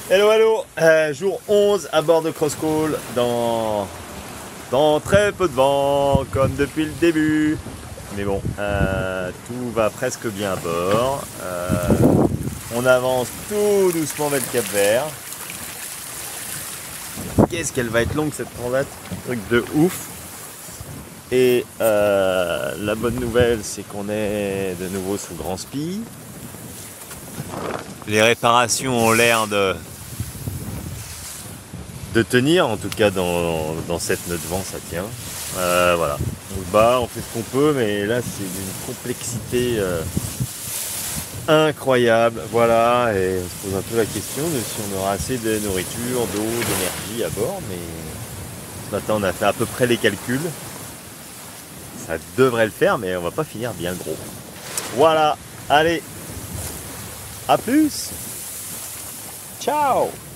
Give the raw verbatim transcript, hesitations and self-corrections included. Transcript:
Hello, hello, euh, jour onze à bord de Crosscall dans, dans très peu de vent, comme depuis le début. Mais bon, euh, tout va presque bien à bord. Euh, on avance tout doucement vers le Cap Vert. Qu'est-ce qu'elle va être longue cette transat, truc de ouf. Et euh, la bonne nouvelle, c'est qu'on est de nouveau sous grand spi. Les réparations ont l'air de, de tenir, en tout cas dans, dans cette nœud de vent, ça tient. Euh, voilà, on se bat, on fait ce qu'on peut, mais là c'est d'une complexité euh, incroyable. Voilà, et on se pose un peu la question de si on aura assez de nourriture, d'eau, d'énergie à bord. Mais ce matin, on a fait à peu près les calculs. Ça devrait le faire, mais on va pas finir bien gros. Voilà, allez, à plus. Ciao.